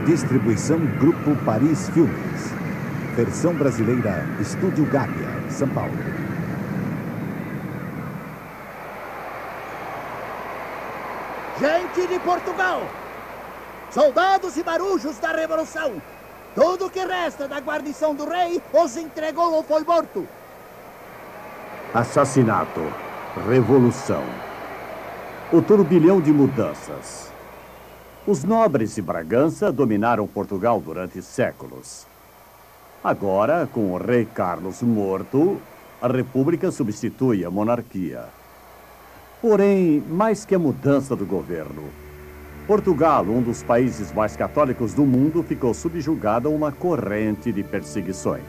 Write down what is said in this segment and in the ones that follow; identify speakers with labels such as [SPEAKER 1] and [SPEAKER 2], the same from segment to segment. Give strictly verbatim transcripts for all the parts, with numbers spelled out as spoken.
[SPEAKER 1] Distribuição Grupo Paris Filmes. Versão brasileira, Estúdio Gávea, São Paulo.
[SPEAKER 2] Gente de Portugal! Soldados e marujos da Revolução! Tudo que resta da guarnição do rei os entregou ou foi morto.
[SPEAKER 3] Assassinato, revolução, o turbilhão de mudanças. Os nobres de Bragança dominaram Portugal durante séculos. Agora, com o rei Carlos morto, a república substitui a monarquia. Porém, mais que a mudança do governo, Portugal, um dos países mais católicos do mundo, ficou subjugado a uma corrente de perseguições.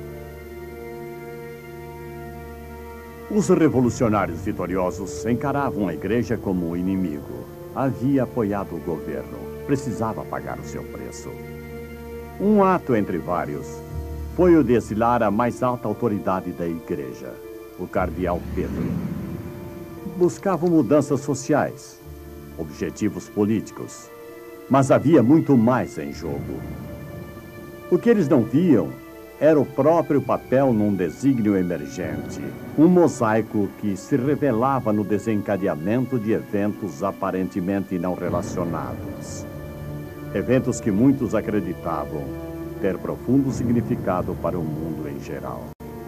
[SPEAKER 3] Os revolucionários vitoriosos encaravam a igreja como um inimigo. Havia apoiado o governo, precisava pagar o seu preço. Um ato entre vários foi o de exilar a mais alta autoridade da igreja, o cardeal Pedro. Buscavam mudanças sociais, objetivos políticos, mas havia muito mais em jogo. O que eles não viam era o próprio papel num desígnio emergente, um mosaico que se revelava no desencadeamento de eventos aparentemente não relacionados. Eventos que muitos acreditavam ter profundo significado para o mundo em geral.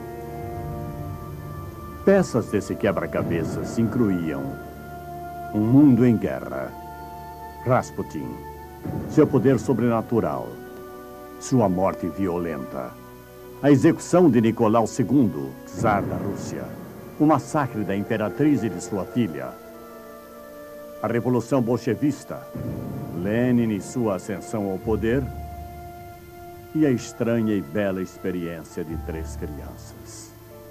[SPEAKER 3] Peças desse quebra-cabeças incluíam um mundo em guerra, Rasputin, seu poder sobrenatural, sua morte violenta, a execução de Nicolau segundo, czar da Rússia, o massacre da imperatriz e de sua filha, a Revolução Bolchevista, Lenin e sua ascensão ao poder, e a estranha e bela experiência de três crianças.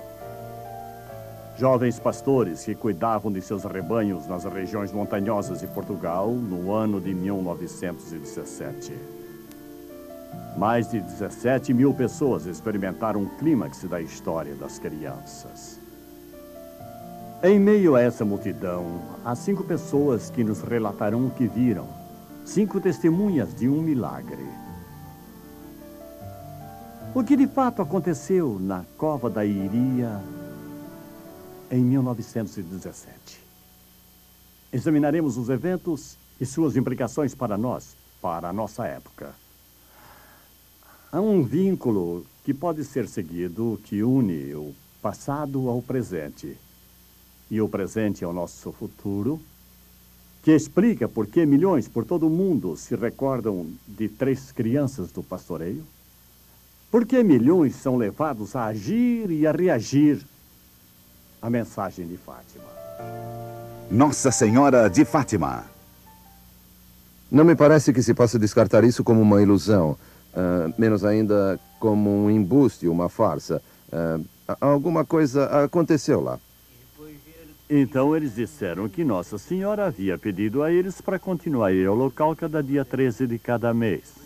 [SPEAKER 3] Jovens pastores que cuidavam de seus rebanhos nas regiões montanhosas de Portugal no ano de mil novecentos e dezessete. Mais de dezessete mil pessoas experimentaram um clímax da história das crianças. Em meio a essa multidão, há cinco pessoas que nos relatarão o que viram. Cinco testemunhas de um milagre. O que de fato aconteceu na Cova da Iria em mil novecentos e dezessete. Examinaremos os eventos e suas implicações para nós, para a nossa época. Há um vínculo que pode ser seguido que une o passado ao presente e o presente ao nosso futuro, que explica por que milhões por todo o mundo se recordam de três crianças do pastoreio, por que milhões são levados a agir e a reagir à mensagem de Fátima.
[SPEAKER 1] Nossa Senhora de Fátima.
[SPEAKER 4] Não me parece que se possa descartar isso como uma ilusão, uh, menos ainda como um embuste, uma farsa. Uh, alguma coisa aconteceu lá.
[SPEAKER 3] Então eles disseram que Nossa Senhora havia pedido a eles para continuar a ir ao local cada dia treze de cada mês.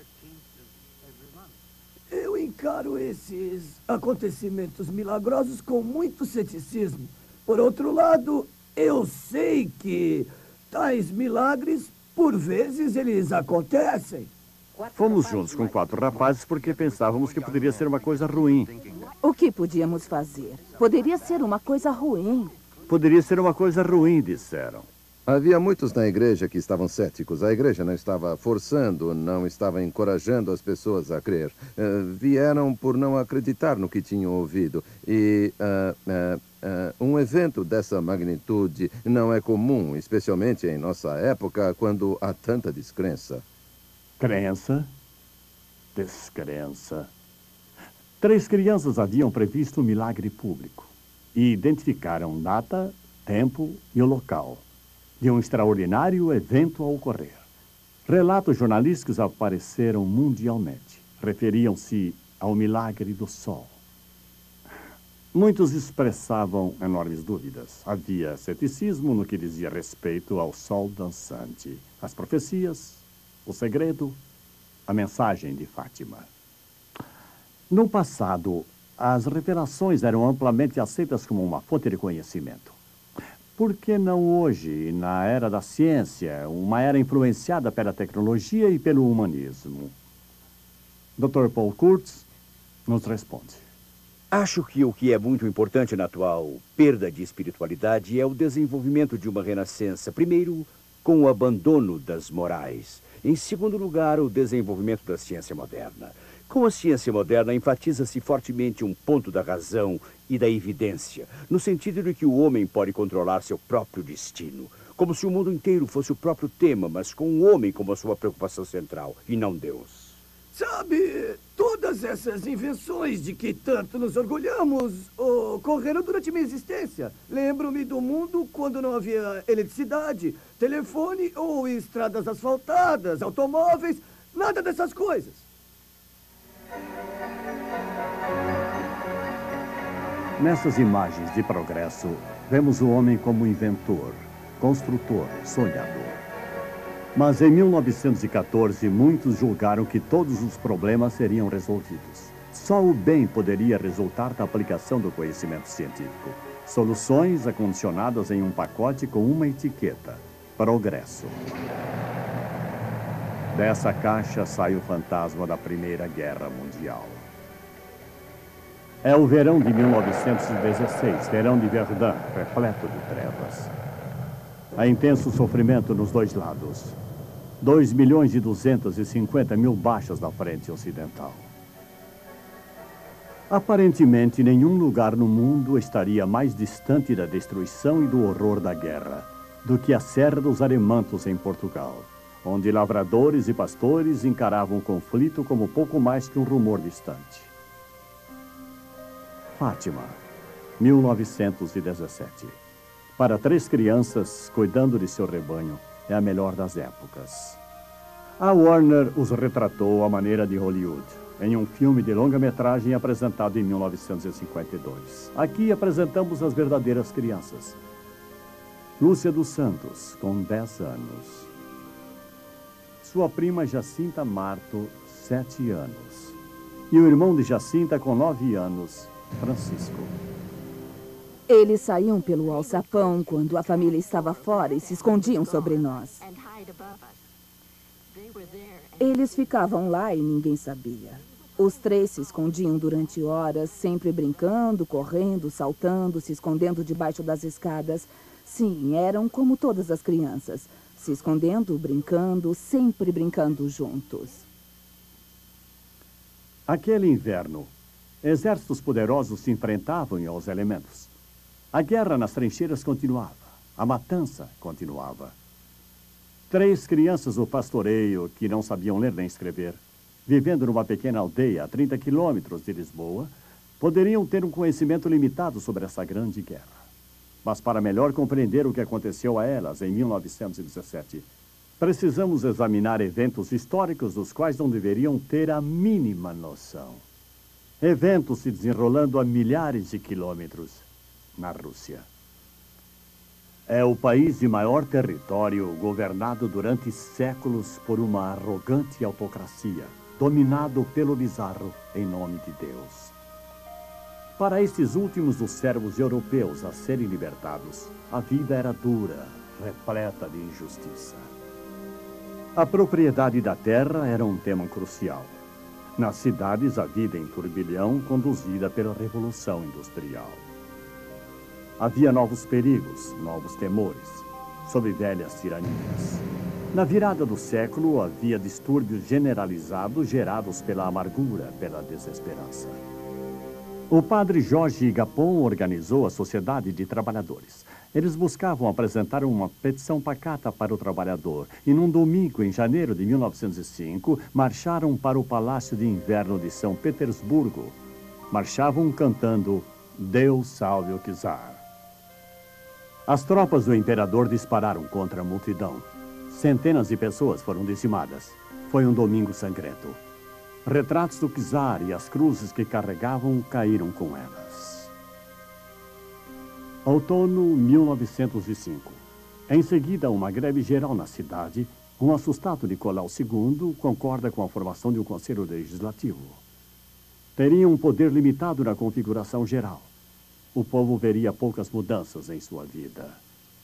[SPEAKER 5] Eu encaro esses acontecimentos milagrosos com muito ceticismo. Por outro lado, eu sei que tais milagres, por vezes, eles acontecem.
[SPEAKER 3] Fomos juntos com quatro rapazes porque pensávamos que poderia ser uma coisa ruim.
[SPEAKER 6] O que podíamos fazer? Poderia ser uma coisa ruim.
[SPEAKER 3] Poderia ser uma coisa ruim, disseram.
[SPEAKER 4] Havia muitos na igreja que estavam céticos. A igreja não estava forçando, não estava encorajando as pessoas a crer. Uh, vieram por não acreditar no que tinham ouvido. E uh, uh, uh, um evento dessa magnitude não é comum, especialmente em nossa época, quando há tanta descrença.
[SPEAKER 3] Crença? Descrença. Três crianças haviam previsto um milagre público e identificaram data, tempo e o local de um extraordinário evento a ocorrer. Relatos jornalísticos apareceram mundialmente. Referiam-se ao milagre do sol. Muitos expressavam enormes dúvidas. Havia ceticismo no que dizia respeito ao sol dançante, as profecias, o segredo, a mensagem de Fátima. No passado, as revelações eram amplamente aceitas como uma fonte de conhecimento. Por que não hoje, na era da ciência, uma era influenciada pela tecnologia e pelo humanismo? doutor Paul Kurtz nos responde.
[SPEAKER 7] Acho que o que é muito importante na atual perda de espiritualidade é o desenvolvimento de uma renascença. Primeiro, com o abandono das morais. Em segundo lugar, o desenvolvimento da ciência moderna. Com a ciência moderna, enfatiza-se fortemente um ponto da razão e da evidência, no sentido de que o homem pode controlar seu próprio destino, como se o mundo inteiro fosse o próprio tema, mas com o homem como a sua preocupação central, e não Deus.
[SPEAKER 5] Sabe, todas essas invenções de que tanto nos orgulhamos ocorreram durante minha existência. Lembro-me do mundo quando não havia eletricidade, telefone ou estradas asfaltadas, automóveis, nada dessas coisas.
[SPEAKER 3] Nessas imagens de progresso, vemos o homem como inventor, construtor, sonhador. Mas em mil novecentos e quatorze, muitos julgaram que todos os problemas seriam resolvidos. Só o bem poderia resultar da aplicação do conhecimento científico. Soluções acondicionadas em um pacote com uma etiqueta: progresso. Dessa caixa sai o fantasma da Primeira Guerra Mundial. É o verão de mil novecentos e dezesseis, verão de Verdun, repleto de trevas. Há intenso sofrimento nos dois lados. dois milhões e duzentos e cinquenta mil baixas na frente ocidental. Aparentemente, nenhum lugar no mundo estaria mais distante da destruição e do horror da guerra do que a Serra dos Aremantos, em Portugal, onde lavradores e pastores encaravam o conflito como pouco mais que um rumor distante. Fátima, mil novecentos e dezessete. Para três crianças, cuidando de seu rebanho, é a melhor das épocas. A Warner os retratou à maneira de Hollywood, em um filme de longa-metragem apresentado em mil novecentos e cinquenta e dois. Aqui apresentamos as verdadeiras crianças. Lúcia dos Santos, com dez anos. Sua prima Jacinta Marto, sete anos. E o irmão de Jacinta, com nove anos, Francisco.
[SPEAKER 6] Eles saíam pelo alçapão quando a família estava fora e se escondiam sobre nós. Eles ficavam lá e ninguém sabia. Os três se escondiam durante horas, sempre brincando, correndo, saltando, se escondendo debaixo das escadas. Sim, eram como todas as crianças, se escondendo, brincando, sempre brincando juntos.
[SPEAKER 3] Aquele inverno, exércitos poderosos se enfrentavam aos elementos. A guerra nas trincheiras continuava. A matança continuava. Três crianças do pastoreio, que não sabiam ler nem escrever, vivendo numa pequena aldeia a trinta quilômetros de Lisboa, poderiam ter um conhecimento limitado sobre essa grande guerra. Mas para melhor compreender o que aconteceu a elas em mil novecentos e dezessete, precisamos examinar eventos históricos dos quais não deveriam ter a mínima noção. Eventos se desenrolando a milhares de quilômetros na Rússia. É o país de maior território governado durante séculos por uma arrogante autocracia, dominado pelo bizarro em nome de Deus. Para estes últimos dos servos europeus a serem libertados, a vida era dura, repleta de injustiça. A propriedade da terra era um tema crucial. Nas cidades, a vida em turbilhão conduzida pela Revolução Industrial. Havia novos perigos, novos temores, sob velhas tiranias. Na virada do século, havia distúrbios generalizados gerados pela amargura, pela desesperança. O padre Jorge Gapon organizou a Sociedade de Trabalhadores. Eles buscavam apresentar uma petição pacata para o trabalhador e, num domingo, em janeiro de mil novecentos e cinco, marcharam para o Palácio de Inverno de São Petersburgo. Marchavam cantando Deus salve o czar. As tropas do imperador dispararam contra a multidão. Centenas de pessoas foram dizimadas. Foi um domingo sangrento. Retratos do czar e as cruzes que carregavam caíram com elas. Outono mil novecentos e cinco. Em seguida, uma greve geral na cidade. Um assustado Nicolau segundo concorda com a formação de um conselho legislativo. Teria um poder limitado na configuração geral. O povo veria poucas mudanças em sua vida.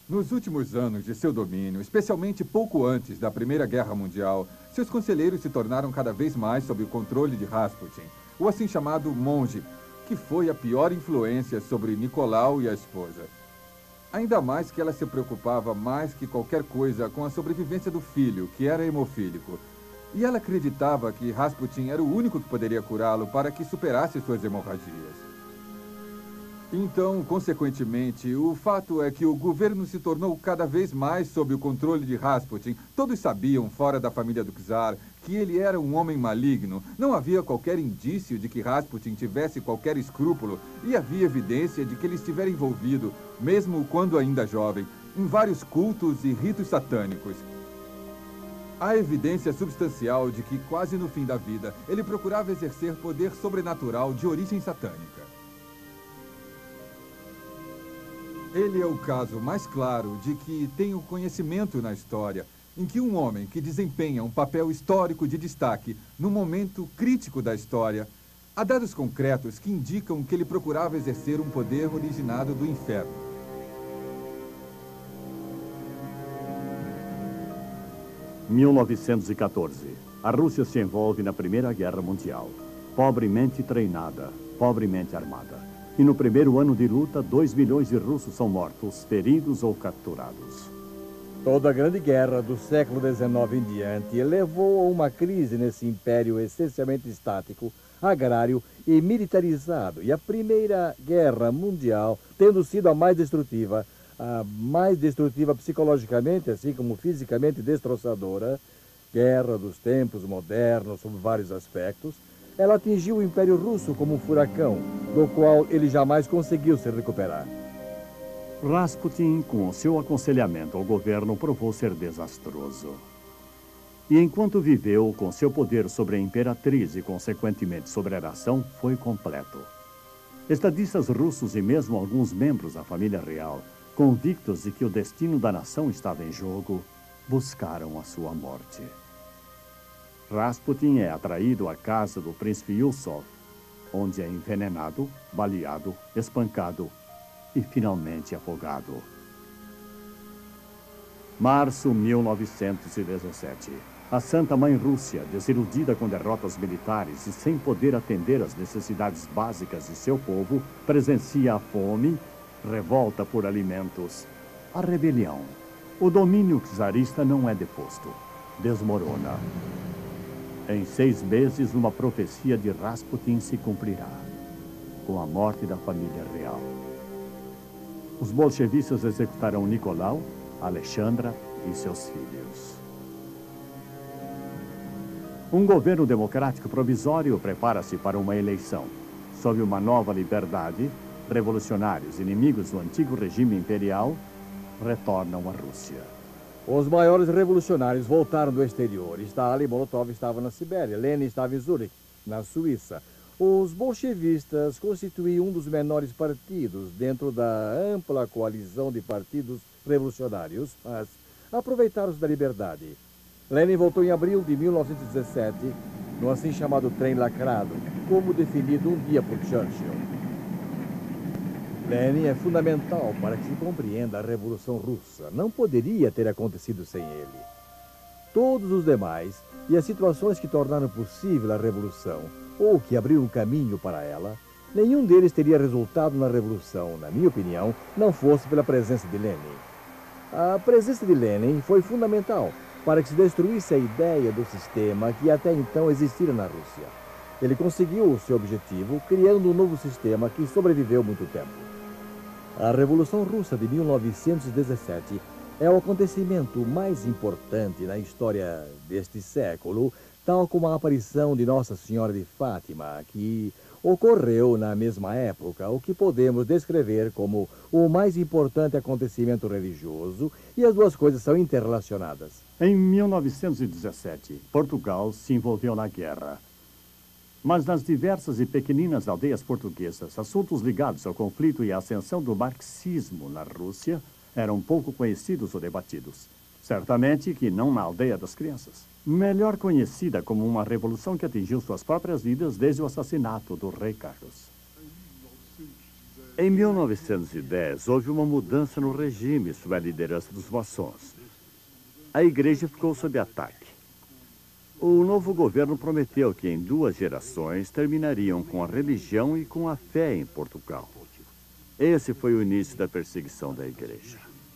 [SPEAKER 8] Nos últimos anos de seu domínio, especialmente pouco antes da Primeira Guerra Mundial, seus conselheiros se tornaram cada vez mais sob o controle de Rasputin, o assim chamado monge, que foi a pior influência sobre Nicolau e a esposa. Ainda mais que ela se preocupava mais que qualquer coisa com a sobrevivência do filho, que era hemofílico. E ela acreditava que Rasputin era o único que poderia curá-lo para que superasse suas hemorragias. Então, consequentemente, o fato é que o governo se tornou cada vez mais sob o controle de Rasputin. Todos sabiam, fora da família do czar, que ele era um homem maligno. Não havia qualquer indício de que Rasputin tivesse qualquer escrúpulo e havia evidência de que ele estivera envolvido, mesmo quando ainda jovem, em vários cultos e ritos satânicos. Há evidência substancial de que, quase no fim da vida, ele procurava exercer poder sobrenatural de origem satânica. Ele é o caso mais claro de que tem o conhecimento na história, em que um homem que desempenha um papel histórico de destaque no momento crítico da história, há dados concretos que indicam que ele procurava exercer um poder originado do inferno.
[SPEAKER 3] mil novecentos e quatorze. A Rússia se envolve na Primeira Guerra Mundial. Pobremente treinada, pobremente armada. E no primeiro ano de luta, dois milhões de russos são mortos, feridos ou capturados.
[SPEAKER 9] Toda a Grande Guerra do século dezenove em diante levou a uma crise nesse império essencialmente estático, agrário e militarizado. E a Primeira Guerra Mundial, tendo sido a mais destrutiva, a mais destrutiva psicologicamente, assim como fisicamente destroçadora, guerra dos tempos modernos sob vários aspectos, ela atingiu o Império Russo como um furacão, do qual ele jamais conseguiu se recuperar.
[SPEAKER 3] Rasputin, com o seu aconselhamento ao governo, provou ser desastroso. E enquanto viveu com seu poder sobre a imperatriz e, consequentemente, sobre a nação, foi completo. Estadistas russos e mesmo alguns membros da família real, convictos de que o destino da nação estava em jogo, buscaram a sua morte. Rasputin é atraído à casa do príncipe Yusov, onde é envenenado, baleado, espancado e finalmente afogado. Março mil novecentos e dezessete. A Santa Mãe Rússia, desiludida com derrotas militares e sem poder atender às necessidades básicas de seu povo, presencia a fome, revolta por alimentos, a rebelião. O domínio czarista não é deposto, desmorona. Em seis meses, uma profecia de Rasputin se cumprirá, com a morte da família real. Os bolchevistas executarão Nicolau, Alexandra e seus filhos. Um governo democrático provisório prepara-se para uma eleição. Sob uma nova liberdade, revolucionários inimigos do antigo regime imperial retornam à Rússia.
[SPEAKER 9] Os maiores revolucionários voltaram do exterior. Stalin e Molotov estavam na Sibéria. Lenin estava em Zurique, na Suíça. Os bolchevistas constituíam um dos menores partidos dentro da ampla coalizão de partidos revolucionários, mas aproveitaram-se da liberdade. Lenin voltou em abril de mil novecentos e dezessete, no assim chamado trem lacrado, como definido um dia por Churchill. Lenin é fundamental para que se compreenda a Revolução Russa. Não poderia ter acontecido sem ele. Todos os demais e as situações que tornaram possível a Revolução, ou que abriram caminho para ela, nenhum deles teria resultado na Revolução, na minha opinião, não fosse pela presença de Lenin. A presença de Lenin foi fundamental para que se destruísse a ideia do sistema que até então existira na Rússia. Ele conseguiu o seu objetivo criando um novo sistema que sobreviveu muito tempo. A Revolução Russa de mil novecentos e dezessete é o acontecimento mais importante na história deste século, tal como a aparição de Nossa Senhora de Fátima, que ocorreu na mesma época, o que podemos descrever como o mais importante acontecimento religioso, e as duas coisas são interrelacionadas.
[SPEAKER 3] Em mil novecentos e dezessete, Portugal se envolveu na guerra. Mas nas diversas e pequeninas aldeias portuguesas, assuntos ligados ao conflito e à ascensão do marxismo na Rússia eram pouco conhecidos ou debatidos. Certamente que não na aldeia das crianças. Melhor conhecida como uma revolução que atingiu suas próprias vidas desde o assassinato do rei Carlos. Em mil novecentos e dez, houve uma mudança no regime sob a liderança dos maçons. A igreja ficou sob ataque. O novo governo prometeu que em duas gerações terminariam com a religião e com a fé em Portugal. Esse foi o início da perseguição da igreja.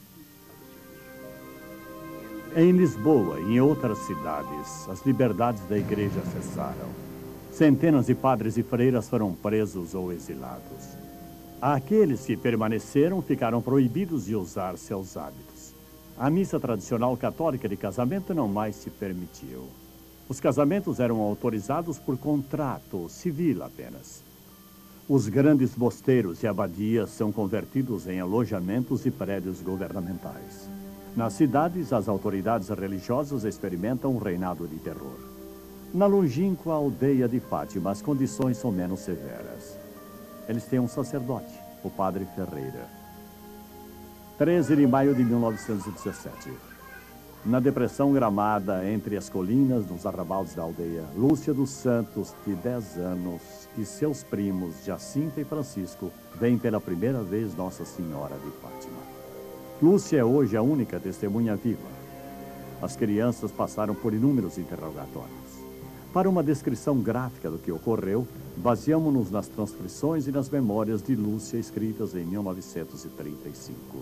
[SPEAKER 3] Em Lisboa e em outras cidades, as liberdades da igreja cessaram. Centenas de padres e freiras foram presos ou exilados. Aqueles que permaneceram ficaram proibidos de usar seus hábitos. A missa tradicional católica de casamento não mais se permitiu. Os casamentos eram autorizados por contrato civil apenas. Os grandes mosteiros e abadias são convertidos em alojamentos e prédios governamentais. Nas cidades, as autoridades religiosas experimentam um reinado de terror. Na longínqua aldeia de Fátima, as condições são menos severas. Eles têm um sacerdote, o padre Ferreira. treze de maio de mil novecentos e dezessete. Na depressão gramada entre as colinas, nos arrabaldes da aldeia, Lúcia dos Santos, de dez anos, e seus primos, Jacinta e Francisco, veem pela primeira vez Nossa Senhora de Fátima. Lúcia é hoje a única testemunha viva. As crianças passaram por inúmeros interrogatórios. Para uma descrição gráfica do que ocorreu, baseamos-nos nas transcrições e nas memórias de Lúcia escritas em mil novecentos e trinta e cinco.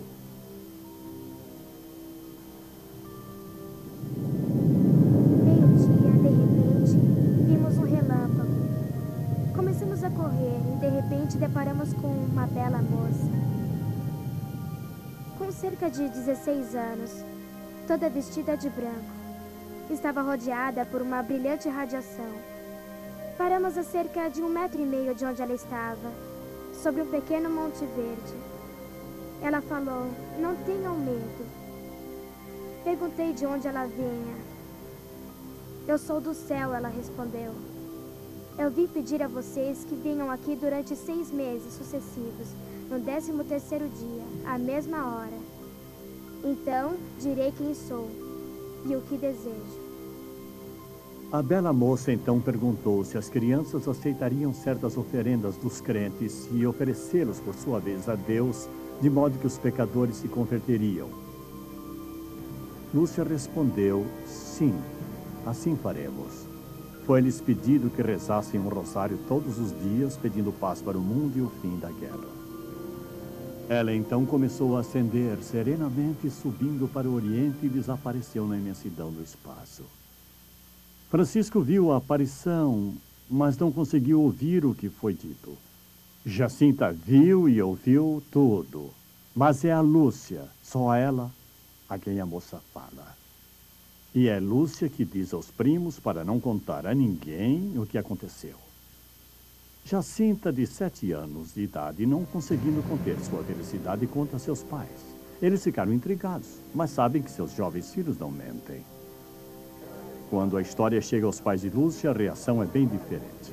[SPEAKER 10] Meio-dia, de repente, vimos um relâmpago. Começamos a correr e, de repente, deparamos com uma bela moça. Com cerca de dezesseis anos, toda vestida de branco. Estava rodeada por uma brilhante radiação. Paramos a cerca de um metro e meio de onde ela estava, sobre um pequeno monte verde. Ela falou, não tenham medo. Perguntei de onde ela vinha. Eu sou do céu, ela respondeu. Eu vim pedir a vocês que venham aqui durante seis meses sucessivos, no décimo terceiro dia, à mesma hora. Então, direi quem sou e o que desejo.
[SPEAKER 3] A bela moça então perguntou se as crianças aceitariam certas oferendas dos crentes e oferecê-los por sua vez a Deus, de modo que os pecadores se converteriam. Lúcia respondeu, sim, assim faremos. Foi-lhes pedido que rezassem um rosário todos os dias, pedindo paz para o mundo e o fim da guerra. Ela então começou a ascender serenamente, subindo para o oriente e desapareceu na imensidão do espaço. Francisco viu a aparição, mas não conseguiu ouvir o que foi dito. Jacinta viu e ouviu tudo, mas é a Lúcia, só ela, a quem a moça fala. E é Lúcia que diz aos primos para não contar a ninguém o que aconteceu. Jacinta, de sete anos de idade, não conseguindo conter sua felicidade, conta a seus pais. Eles ficaram intrigados, mas sabem que seus jovens filhos não mentem. Quando a história chega aos pais de Lúcia, a reação é bem diferente.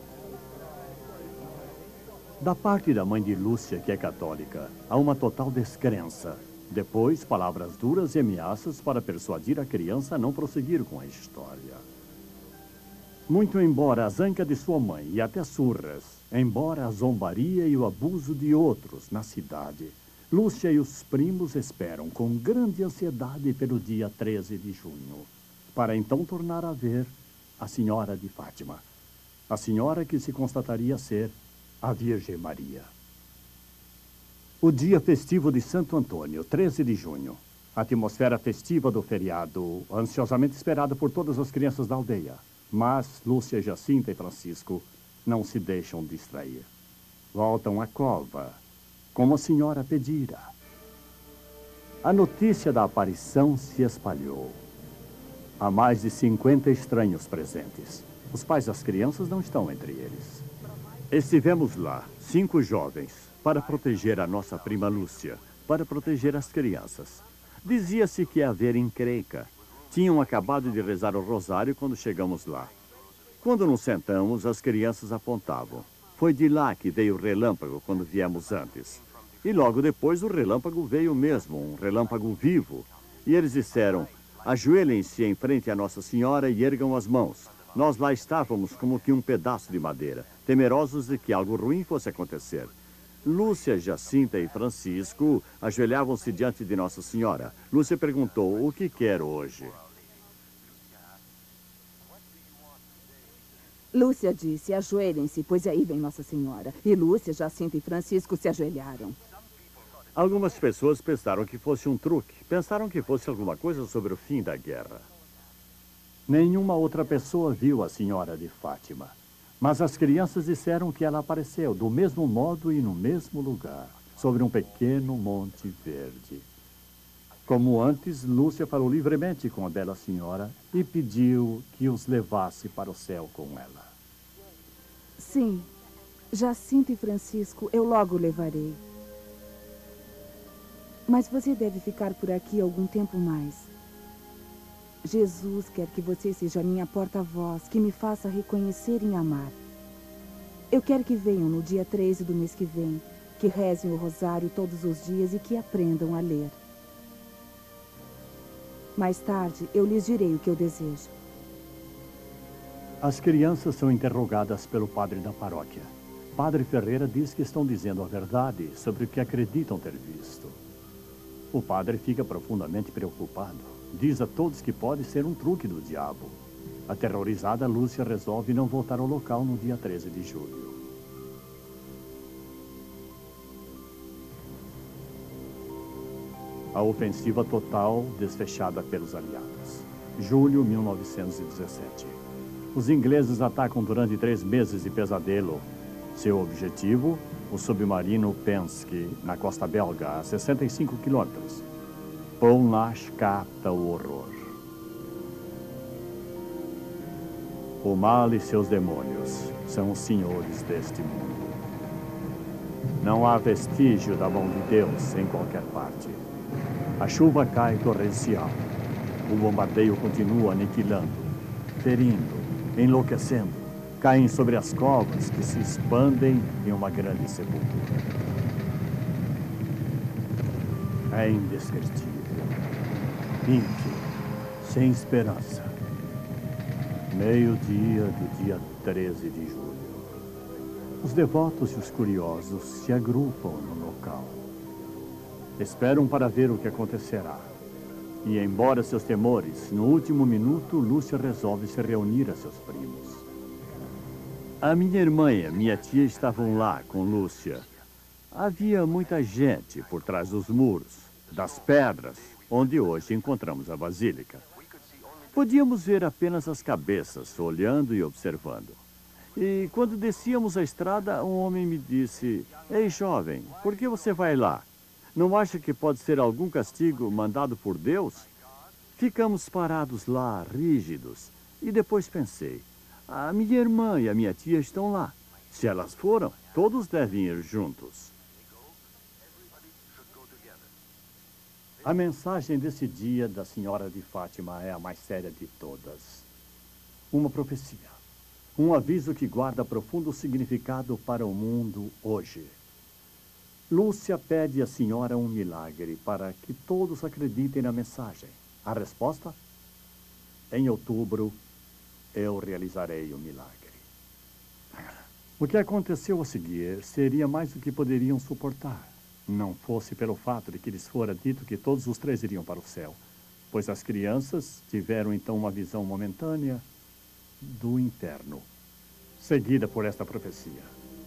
[SPEAKER 3] Da parte da mãe de Lúcia, que é católica, há uma total descrença. Depois, palavras duras e ameaças para persuadir a criança a não prosseguir com a história. Muito embora a zanca de sua mãe e até surras, embora a zombaria e o abuso de outros na cidade, Lúcia e os primos esperam com grande ansiedade pelo dia treze de junho, para então tornar a ver a Senhora de Fátima, a senhora que se constataria ser a Virgem Maria. O dia festivo de Santo Antônio, treze de junho, a atmosfera festiva do feriado, ansiosamente esperada por todas as crianças da aldeia. Mas Lúcia, Jacinta e Francisco não se deixam distrair. Voltam à cova, como a senhora pedira. A notícia da aparição se espalhou. Há mais de cinquenta estranhos presentes. Os pais das crianças não estão entre eles. Estivemos lá, cinco jovens, para proteger a nossa prima Lúcia, para proteger as crianças. Dizia-se que ia haver encrenca. Tinham acabado de rezar o rosário quando chegamos lá. Quando nos sentamos, as crianças apontavam. Foi de lá que veio o relâmpago quando viemos antes. E logo depois o relâmpago veio mesmo, um relâmpago vivo. E eles disseram, ajoelhem-se em frente à Nossa Senhora e ergam as mãos. Nós lá estávamos como que um pedaço de madeira, temerosos de que algo ruim fosse acontecer. Lúcia, Jacinta e Francisco ajoelhavam-se diante de Nossa Senhora. Lúcia perguntou: o que quer hoje?
[SPEAKER 6] Lúcia disse: ajoelhem-se, pois aí vem Nossa Senhora. E Lúcia, Jacinta e Francisco se ajoelharam.
[SPEAKER 3] Algumas pessoas pensaram que fosse um truque. Pensaram que fosse alguma coisa sobre o fim da guerra. Nenhuma outra pessoa viu a Senhora de Fátima. Mas as crianças disseram que ela apareceu do mesmo modo e no mesmo lugar, sobre um pequeno monte verde. Como antes, Lúcia falou livremente com a bela senhora e pediu que os levasse para o céu com ela.
[SPEAKER 6] Sim, Jacinta e Francisco, eu logo levarei. Mas você deve ficar por aqui algum tempo mais. Jesus quer que você seja minha porta-voz, que me faça reconhecer e amar. Eu quero que venham no dia treze do mês que vem, que rezem o rosário todos os dias e que aprendam a ler. Mais tarde, eu lhes direi o que eu desejo.
[SPEAKER 3] As crianças são interrogadas pelo padre da paróquia. Padre Ferreira diz que estão dizendo a verdade sobre o que acreditam ter visto. O padre fica profundamente preocupado. Diz a todos que pode ser um truque do diabo. Aterrorizada, Lúcia resolve não voltar ao local no dia treze de julho. A ofensiva total desfechada pelos aliados. Julho de mil novecentos e dezessete. Os ingleses atacam durante três meses de pesadelo. Seu objetivo, o submarino Penske, na costa belga, a sessenta e cinco quilômetros. Paul Nash capta o horror. O mal e seus demônios são os senhores deste mundo. Não há vestígio da mão de Deus em qualquer parte. A chuva cai torrencial. O bombardeio continua aniquilando, ferindo, enlouquecendo. Caem sobre as covas que se expandem em uma grande sepultura. É indescritível. Ínquio, sem esperança. Meio-dia do dia treze de julho. Os devotos e os curiosos se agrupam no local. Esperam para ver o que acontecerá. E, embora seus temores, no último minuto, Lúcia resolve se reunir a seus primos. A minha irmã e a minha tia estavam lá com Lúcia. Havia muita gente por trás dos muros, das pedras, onde hoje encontramos a basílica. Podíamos ver apenas as cabeças, olhando e observando. E quando descíamos a estrada, um homem me disse: "Ei, jovem, por que você vai lá? Não acha que pode ser algum castigo mandado por Deus?" Ficamos parados lá, rígidos, e depois pensei: a minha irmã e a minha tia estão lá. Se elas foram, todos devem ir juntos. A mensagem desse dia da Senhora de Fátima é a mais séria de todas. Uma profecia. Um aviso que guarda profundo significado para o mundo hoje. Lúcia pede à Senhora um milagre para que todos acreditem na mensagem. A resposta? Em outubro, eu realizarei o milagre. O que aconteceu a seguir seria mais do que poderiam suportar, não fosse pelo fato de que lhes fora dito que todos os três iriam para o céu, pois as crianças tiveram então uma visão momentânea do inferno, seguida por esta profecia.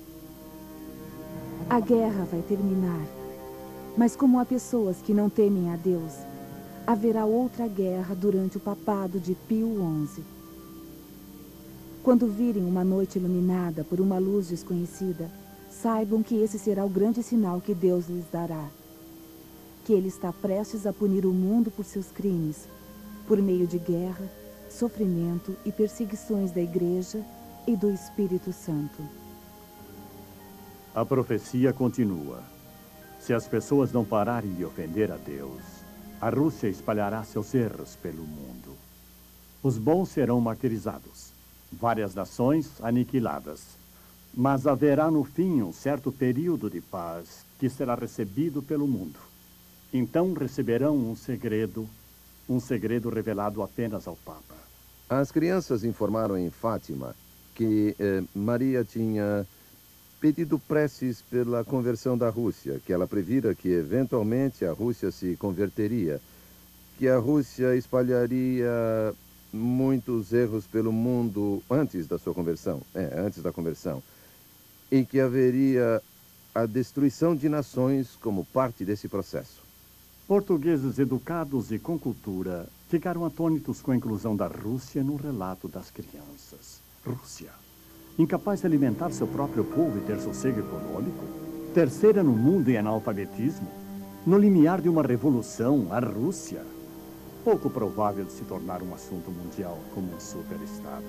[SPEAKER 6] A guerra vai terminar, mas como há pessoas que não temem a Deus, haverá outra guerra durante o papado de Pio onze. Quando virem uma noite iluminada por uma luz desconhecida, saibam que esse será o grande sinal que Deus lhes dará. Que Ele está prestes a punir o mundo por seus crimes, por meio de guerra, sofrimento e perseguições da Igreja e do Espírito Santo.
[SPEAKER 3] A profecia continua. Se as pessoas não pararem de ofender a Deus, a Rússia espalhará seus erros pelo mundo. Os bons serão martirizados, várias nações aniquiladas. Mas haverá no fim um certo período de paz que será recebido pelo mundo. Então receberão um segredo, um segredo revelado apenas ao Papa.
[SPEAKER 4] As crianças informaram em Fátima que eh, Maria tinha pedido preces pela conversão da Rússia, que ela previra que eventualmente a Rússia se converteria, que a Rússia espalharia muitos erros pelo mundo antes da sua conversão, é, antes da conversão, e que haveria a destruição de nações como parte desse processo.
[SPEAKER 3] Portugueses educados e com cultura ficaram atônitos com a inclusão da Rússia no relato das crianças. Rússia, incapaz de alimentar seu próprio povo e ter sossego econômico, terceira no mundo em analfabetismo, no limiar de uma revolução, a Rússia, pouco provável de se tornar um assunto mundial como um superestado.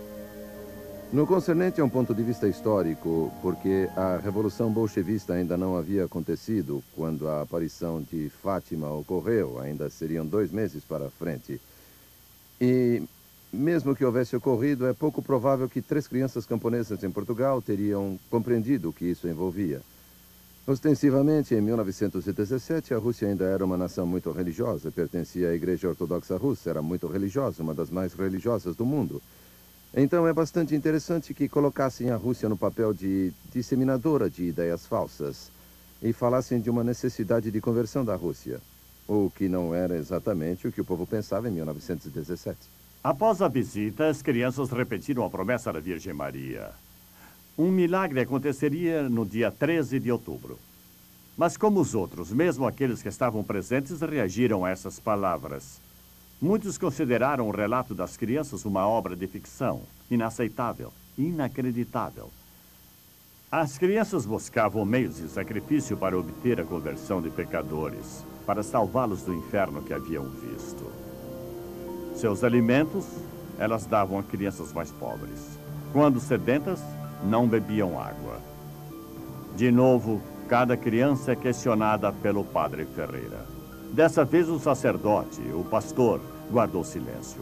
[SPEAKER 4] No concernente a um ponto de vista histórico, porque a Revolução Bolchevista ainda não havia acontecido quando a aparição de Fátima ocorreu, ainda seriam dois meses para frente. E, mesmo que houvesse ocorrido, é pouco provável que três crianças camponesas em Portugal teriam compreendido o que isso envolvia. Ostensivamente, em mil novecentos e dezessete, a Rússia ainda era uma nação muito religiosa, pertencia à Igreja Ortodoxa Russa, era muito religiosa, uma das mais religiosas do mundo. Então é bastante interessante que colocassem a Rússia no papel de disseminadora de ideias falsas e falassem de uma necessidade de conversão da Rússia, o que não era exatamente o que o povo pensava em mil novecentos e dezessete.
[SPEAKER 3] Após a visita, as crianças repetiram a promessa da Virgem Maria. Um milagre aconteceria no dia treze de outubro. Mas como os outros, mesmo aqueles que estavam presentes, reagiram a essas palavras. Muitos consideraram o relato das crianças uma obra de ficção, inaceitável, inacreditável. As crianças buscavam meios de sacrifício para obter a conversão de pecadores, para salvá-los do inferno que haviam visto. Seus alimentos, elas davam a crianças mais pobres. Quando sedentas, não bebiam água. De novo, cada criança é questionada pelo padre Ferreira. Dessa vez o sacerdote, o pastor, guardou silêncio.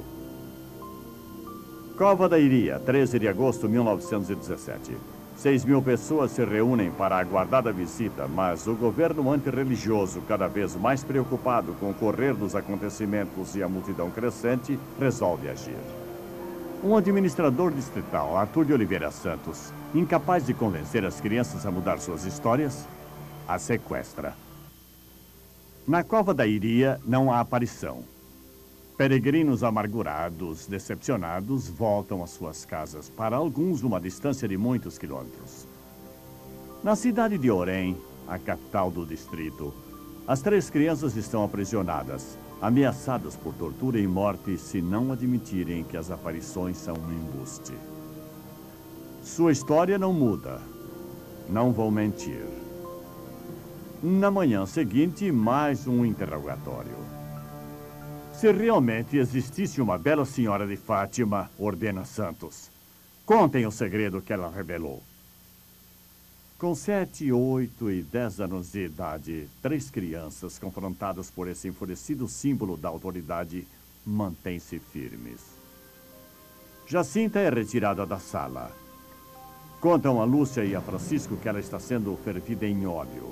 [SPEAKER 3] Cova da Iria, treze de agosto de mil novecentos e dezessete. Seis mil pessoas se reúnem para a aguardada visita, mas o governo antirreligioso, cada vez mais preocupado com o correr dos acontecimentos e a multidão crescente, resolve agir. Um administrador distrital, Arthur de Oliveira Santos, incapaz de convencer as crianças a mudar suas histórias, as sequestra. Na Cova da Iria não há aparição. Peregrinos amargurados, decepcionados, voltam às suas casas, para alguns numa distância de muitos quilômetros. Na cidade de Orém, a capital do distrito, as três crianças estão aprisionadas, ameaçadas por tortura e morte se não admitirem que as aparições são um embuste. Sua história não muda. Não vão mentir. Na manhã seguinte, mais um interrogatório. Se realmente existisse uma bela senhora de Fátima, ordena Santos, contem o segredo que ela revelou. Com sete, oito e dez anos de idade, três crianças confrontadas por esse enfurecido símbolo da autoridade mantêm-se firmes. Jacinta é retirada da sala. Contam a Lúcia e a Francisco que ela está sendo fervida em óleo.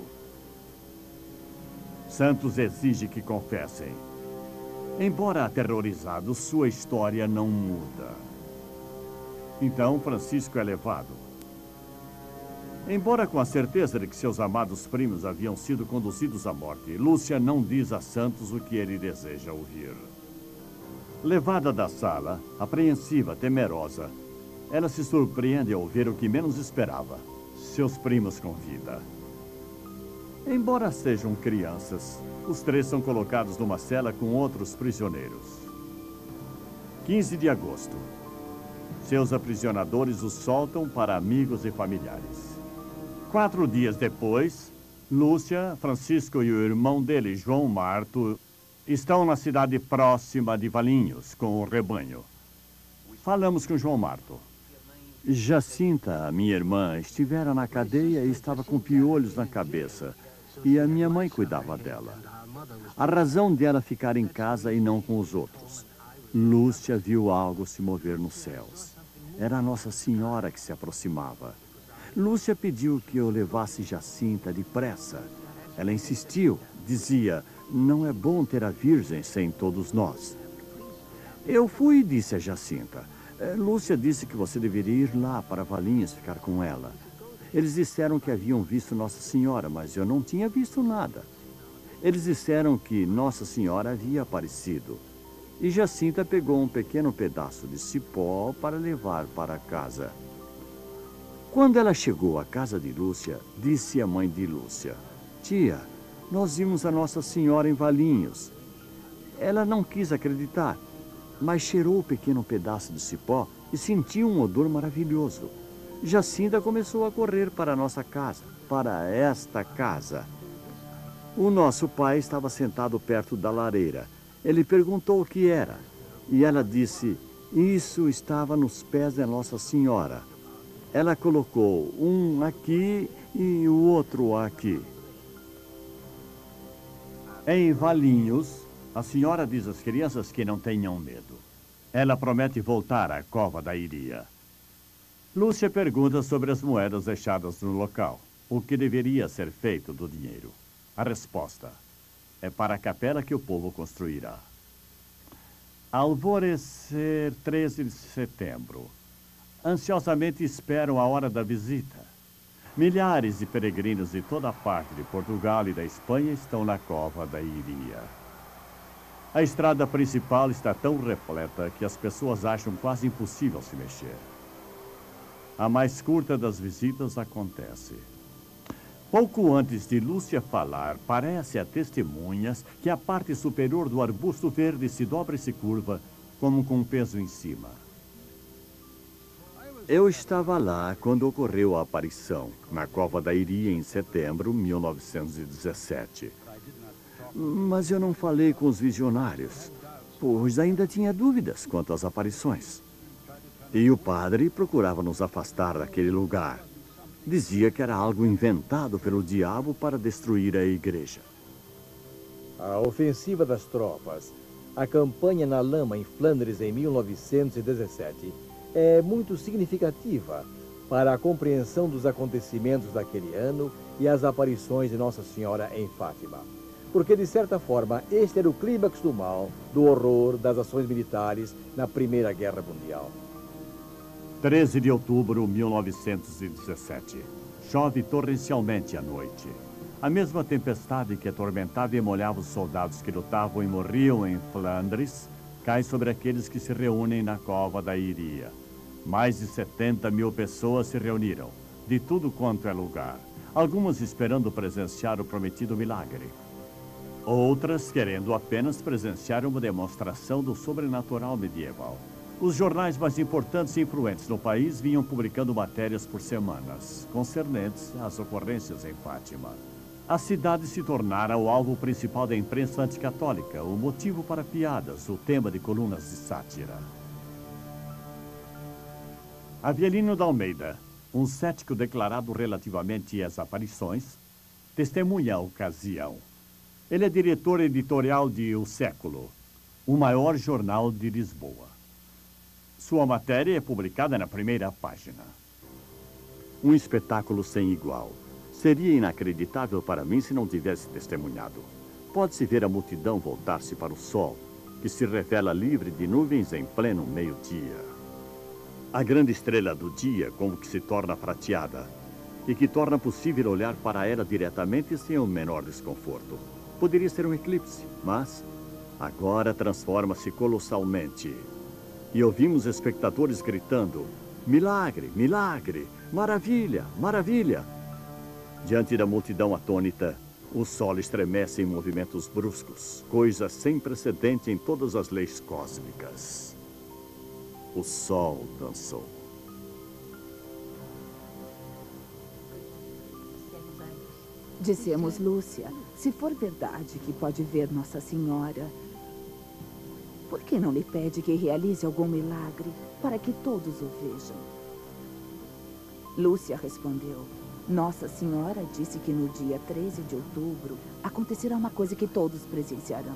[SPEAKER 3] Santos exige que confessem. Embora aterrorizado, sua história não muda. Então, Francisco é levado. Embora com a certeza de que seus amados primos haviam sido conduzidos à morte, Lúcia não diz a Santos o que ele deseja ouvir. Levada da sala, apreensiva, temerosa, ela se surpreende ao ver o que menos esperava: seus primos com vida. Embora sejam crianças, os três são colocados numa cela com outros prisioneiros. quinze de agosto. Seus aprisionadores os soltam para amigos e familiares. Quatro dias depois, Lúcia, Francisco e o irmão dele, João Marto, estão na cidade próxima de Valinhos, com o rebanho. Falamos com João Marto. Jacinta, minha irmã, estivera na cadeia e estava com piolhos na cabeça. E a minha mãe cuidava dela. A razão dela ficar em casa e não com os outros. Lúcia viu algo se mover nos céus. Era a Nossa Senhora que se aproximava. Lúcia pediu que eu levasse Jacinta depressa. Ela insistiu, dizia, não é bom ter a Virgem sem todos nós. Eu fui e disse a Jacinta, Lúcia disse que você deveria ir lá para Valinhos ficar com ela. Eles disseram que haviam visto Nossa Senhora, mas eu não tinha visto nada. Eles disseram que Nossa Senhora havia aparecido. E Jacinta pegou um pequeno pedaço de cipó para levar para casa. Quando ela chegou à casa de Lúcia, disse a mãe de Lúcia: tia, nós vimos a Nossa Senhora em Valinhos. Ela não quis acreditar, mas cheirou o pequeno pedaço de cipó e sentiu um odor maravilhoso. Jacinta começou a correr para a nossa casa, para esta casa. O nosso pai estava sentado perto da lareira. Ele perguntou o que era, e ela disse: isso estava nos pés da Nossa Senhora. Ela colocou um aqui e o outro aqui. Em Valinhos, a senhora diz às crianças que não tenham medo. Ela promete voltar à cova da Iria. Lúcia pergunta sobre as moedas deixadas no local. O que deveria ser feito do dinheiro? A resposta é para a capela que o povo construirá. Alvorecer treze de setembro. Ansiosamente esperam a hora da visita. Milhares de peregrinos de toda a parte de Portugal e da Espanha estão na cova da Iria. A estrada principal está tão repleta que as pessoas acham quase impossível se mexer. A mais curta das visitas acontece. Pouco antes de Lúcia falar, parece a testemunhas que a parte superior do arbusto verde se dobra e se curva, como com um peso em cima. Eu estava lá quando ocorreu a aparição, na cova da Iria, em setembro de mil novecentos e dezessete. Mas eu não falei com os visionários, pois ainda tinha dúvidas quanto às aparições. E o padre procurava nos afastar daquele lugar. Dizia que era algo inventado pelo diabo para destruir a igreja.
[SPEAKER 9] A ofensiva das tropas, a campanha na lama em Flandres em mil novecentos e dezessete, é muito significativa para a compreensão dos acontecimentos daquele ano e as aparições de Nossa Senhora em Fátima. Porque, de certa forma, este era o clímax do mal, do horror das ações militares na Primeira Guerra Mundial.
[SPEAKER 3] treze de outubro de mil novecentos e dezessete. Chove torrencialmente à noite. A mesma tempestade que atormentava e molhava os soldados que lutavam e morriam em Flandres cai sobre aqueles que se reúnem na cova da Iria. Mais de setenta mil pessoas se reuniram, de tudo quanto é lugar. Algumas esperando presenciar o prometido milagre. Outras querendo apenas presenciar uma demonstração do sobrenatural medieval. Os jornais mais importantes e influentes no país vinham publicando matérias por semanas, concernentes às ocorrências em Fátima. A cidade se tornara o alvo principal da imprensa anticatólica, o motivo para piadas, o tema de colunas de sátira. Avelino da Almeida, um cético declarado relativamente às aparições, testemunha a ocasião. Ele é diretor editorial de O Século, o maior jornal de Lisboa. Sua matéria é publicada na primeira página. Um espetáculo sem igual. Seria inacreditável para mim se não tivesse testemunhado. Pode-se ver a multidão voltar-se para o sol, que se revela livre de nuvens em pleno meio-dia. A grande estrela do dia, como que se torna prateada, e que torna possível olhar para ela diretamente sem o menor desconforto. Poderia ser um eclipse, mas agora transforma-se colossalmente. E ouvimos espectadores gritando: milagre, milagre, maravilha, maravilha. Diante da multidão atônita, o sol estremece em movimentos bruscos, coisa sem precedente em todas as leis cósmicas. O sol dançou.
[SPEAKER 6] Dissemos, Lúcia, se for verdade que pode ver Nossa Senhora, por que não lhe pede que realize algum milagre para que todos o vejam? Lúcia respondeu: Nossa Senhora disse que no dia treze de outubro acontecerá uma coisa que todos presenciarão.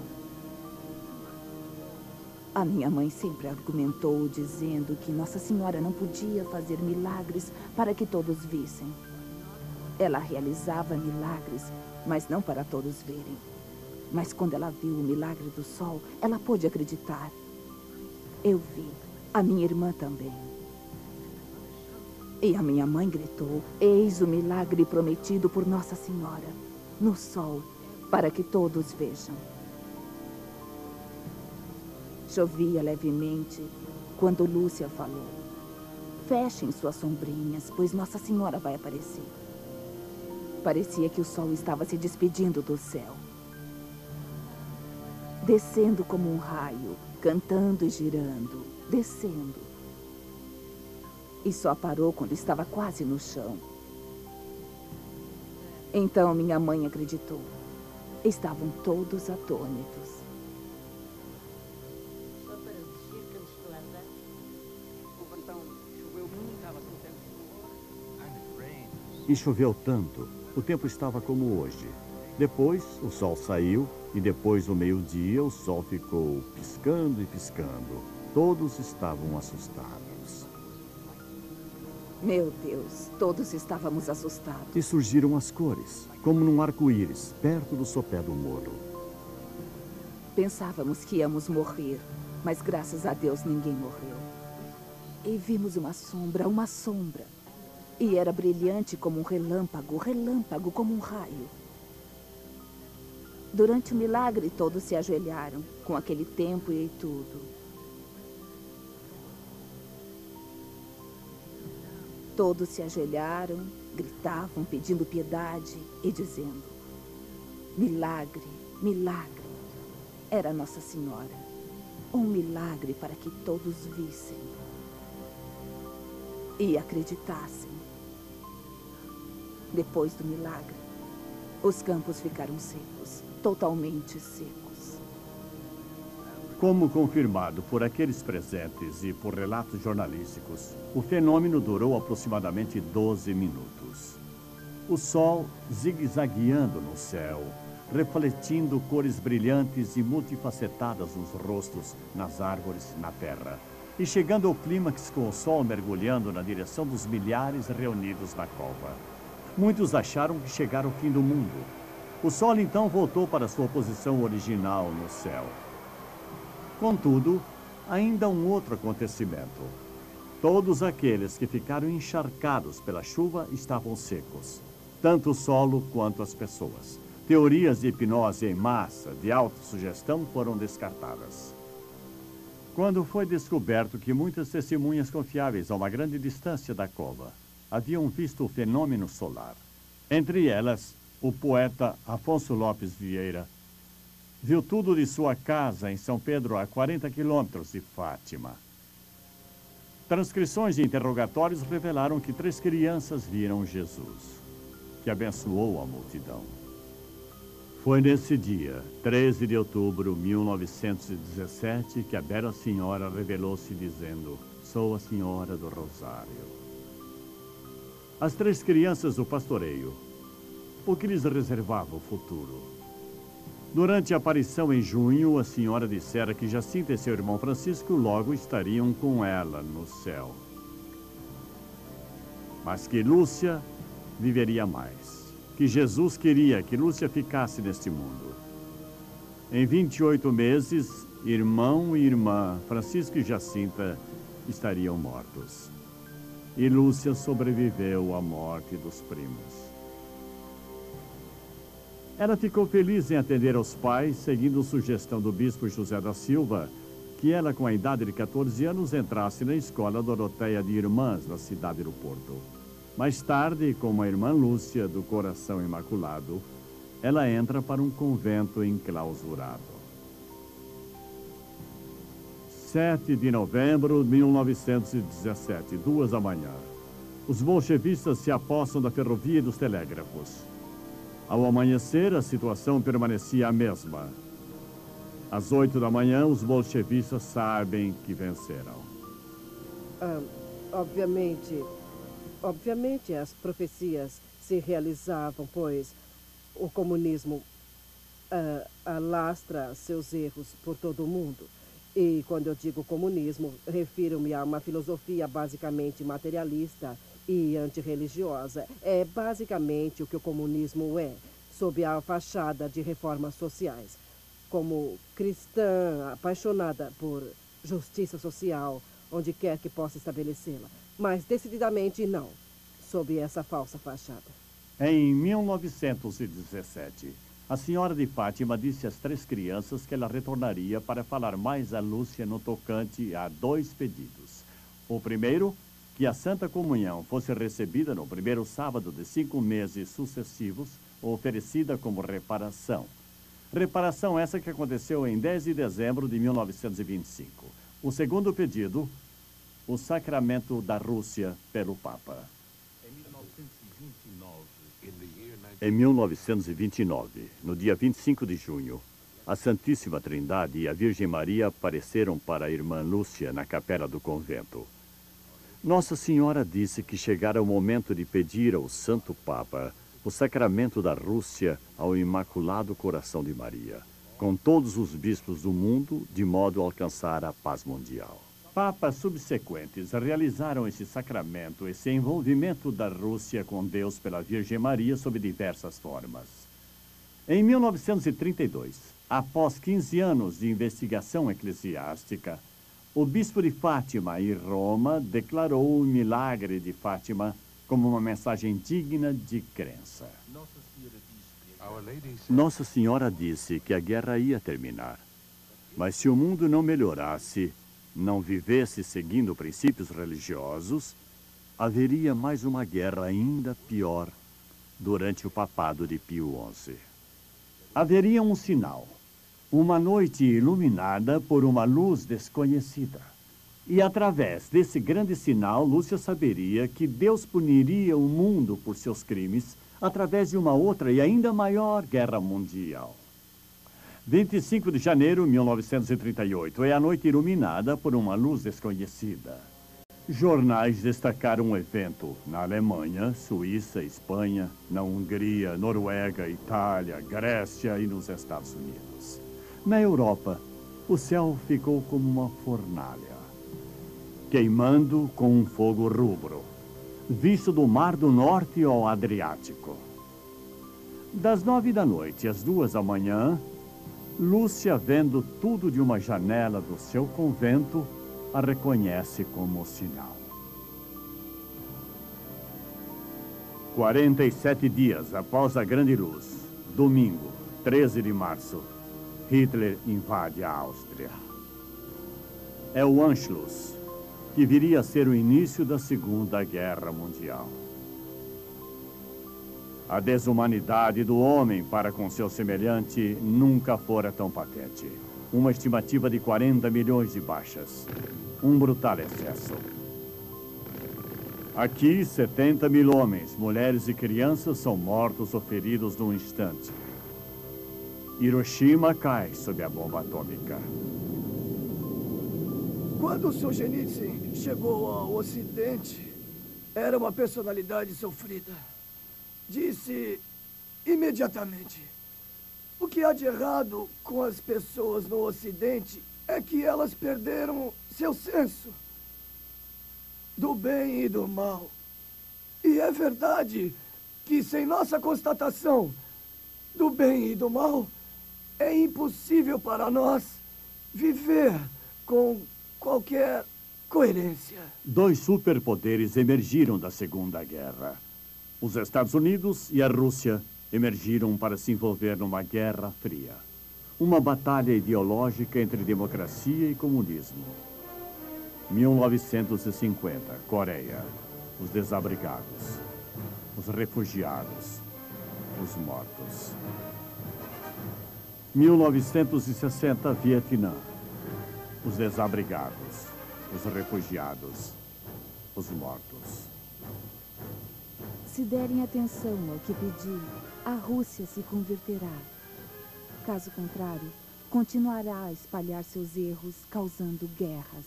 [SPEAKER 6] A minha mãe sempre argumentou dizendo que Nossa Senhora não podia fazer milagres para que todos vissem. Ela realizava milagres, mas não para todos verem. Mas quando ela viu o milagre do sol, ela pôde acreditar. Eu vi. A minha irmã também. E a minha mãe gritou: eis o milagre prometido por Nossa Senhora, no sol, para que todos vejam. Chovia levemente quando Lúcia falou: fechem suas sombrinhas, pois Nossa Senhora vai aparecer. Parecia que o sol estava se despedindo do céu, descendo como um raio, cantando e girando, descendo. E só parou quando estava quase no chão. Então minha mãe acreditou. Estavam todos atônitos.
[SPEAKER 11] Só para dizer que antes de lá andar, o então choveu muito, estava com tempo.
[SPEAKER 3] E choveu tanto, o tempo estava como hoje. Depois o sol saiu e depois do meio-dia o sol ficou piscando e piscando. Todos estavam assustados.
[SPEAKER 6] Meu Deus, todos estávamos assustados.
[SPEAKER 3] E surgiram as cores, como num arco-íris, perto do sopé do morro.
[SPEAKER 6] Pensávamos que íamos morrer, mas graças a Deus ninguém morreu. E vimos uma sombra, uma sombra. E era brilhante como um relâmpago, relâmpago como um raio. Durante o milagre, todos se ajoelharam, com aquele tempo e tudo. Todos se ajoelharam, gritavam, pedindo piedade e dizendo: milagre, milagre. Era Nossa Senhora. Um milagre para que todos vissem e acreditassem. Depois do milagre, os campos ficaram secos, totalmente secos.
[SPEAKER 3] Como confirmado por aqueles presentes e por relatos jornalísticos, o fenômeno durou aproximadamente doze minutos. O sol zigue-zagueando no céu, refletindo cores brilhantes e multifacetadas nos rostos, nas árvores, na terra. E chegando ao clímax com o sol mergulhando na direção dos milhares reunidos na cova. Muitos acharam que chegara o fim do mundo. O sol então voltou para sua posição original no céu. Contudo, ainda um outro acontecimento. Todos aqueles que ficaram encharcados pela chuva estavam secos, tanto o solo quanto as pessoas. Teorias de hipnose em massa, de autossugestão, foram descartadas. Quando foi descoberto que muitas testemunhas confiáveis a uma grande distância da cova haviam visto o fenômeno solar, entre elas o poeta Afonso Lopes Vieira, viu tudo de sua casa em São Pedro, a quarenta quilômetros de Fátima. Transcrições de interrogatórios revelaram que três crianças viram Jesus, que abençoou a multidão. Foi nesse dia, treze de outubro de mil novecentos e dezessete, que a Bela Senhora revelou-se dizendo: sou a Senhora do Rosário. As três crianças do pastoreio, o que lhes reservava o futuro? Durante a aparição em junho, a senhora dissera que Jacinta e seu irmão Francisco logo estariam com ela no céu. Mas que Lúcia viveria mais. Que Jesus queria que Lúcia ficasse neste mundo. Em vinte e oito meses, irmão e irmã Francisco e Jacinta estariam mortos. E Lúcia sobreviveu à morte dos primos. Ela ficou feliz em atender aos pais, seguindo a sugestão do bispo José da Silva, que ela, com a idade de quatorze anos, entrasse na escola Doroteia de Irmãs, na cidade do Porto. Mais tarde, com a irmã Lúcia, do Coração Imaculado, ela entra para um convento enclausurado. sete de novembro de mil novecentos e dezessete, duas da manhã. Os bolchevistas se apossam da ferrovia e dos telégrafos. Ao amanhecer, a situação permanecia a mesma. Às oito da manhã, os bolchevistas sabem que venceram.
[SPEAKER 12] Ah, obviamente, obviamente as profecias se realizavam, pois o comunismo ah, alastra seus erros por todo o mundo. E quando eu digo comunismo, refiro-me a uma filosofia basicamente materialista e antirreligiosa. É basicamente o que o comunismo é, sob a fachada de reformas sociais. Como cristã apaixonada por justiça social, onde quer que possa estabelecê-la. mas decididamente não, sob essa falsa fachada.
[SPEAKER 3] Em mil novecentos e dezessete, a senhora de Fátima disse às três crianças que ela retornaria para falar mais a Lúcia no tocante a dois pedidos. O primeiro, que a Santa Comunhão fosse recebida no primeiro sábado de cinco meses sucessivos, oferecida como reparação. Reparação essa que aconteceu em dez de dezembro de mil novecentos e vinte e cinco. O segundo pedido, o sacramento da Rússia pelo Papa. Em mil novecentos e vinte e nove, no dia vinte e cinco de junho, a Santíssima Trindade e a Virgem Maria apareceram para a irmã Lúcia na capela do convento. Nossa Senhora disse que chegara o momento de pedir ao Santo Papa o sacramento da Rússia ao Imaculado Coração de Maria, com todos os bispos do mundo, de modo a alcançar a paz mundial. Papas subsequentes realizaram esse sacramento, esse envolvimento da Rússia com Deus pela Virgem Maria sob diversas formas. Em mil novecentos e trinta e dois, após quinze anos de investigação eclesiástica, o bispo de Fátima e Roma declarou o milagre de Fátima como uma mensagem digna de crença. Nossa Senhora disse que a guerra ia terminar, mas se o mundo não melhorasse, não vivesse seguindo princípios religiosos, haveria mais uma guerra ainda pior durante o papado de Pio onze. Haveria um sinal, uma noite iluminada por uma luz desconhecida. E através desse grande sinal, Lúcia saberia que Deus puniria o mundo por seus crimes através de uma outra e ainda maior guerra mundial. vinte e cinco de janeiro de mil novecentos e trinta e oito é a noite iluminada por uma luz desconhecida. Jornais destacaram o evento na Alemanha, Suíça, Espanha, na Hungria, Noruega, Itália, Grécia e nos Estados Unidos. Na Europa, o céu ficou como uma fornalha, queimando com um fogo rubro, visto do Mar do Norte ao Adriático. Das nove da noite às duas da manhã, Lúcia, vendo tudo de uma janela do seu convento, a reconhece como sinal. quarenta e sete dias após a grande luz, domingo, treze de março, Hitler invade a Áustria. É o Anschluss, que viria a ser o início da Segunda Guerra Mundial. A desumanidade do homem para com seu semelhante nunca fora tão patente. Uma estimativa de quarenta milhões de baixas. Um brutal excesso. Aqui, setenta mil homens, mulheres e crianças são mortos ou feridos num instante. Hiroshima cai sob a bomba atômica.
[SPEAKER 5] Quando Solzhenitsyn chegou ao Ocidente, era uma personalidade sofrida. Disse imediatamente: o que há de errado com as pessoas no Ocidente é que elas perderam seu senso do bem e do mal. E é verdade que, sem nossa constatação do bem e do mal, é impossível para nós viver com qualquer coerência.
[SPEAKER 3] Dois superpoderes emergiram da Segunda Guerra. Os Estados Unidos e a Rússia emergiram para se envolver numa guerra fria. Uma batalha ideológica entre democracia e comunismo. mil novecentos e cinquenta, Coreia. Os desabrigados. Os refugiados. Os mortos. mil novecentos e sessenta, Vietnã. Os desabrigados. Os refugiados. Os mortos.
[SPEAKER 6] Se derem atenção ao que pedi, a Rússia se converterá. Caso contrário, continuará a espalhar seus erros, causando guerras.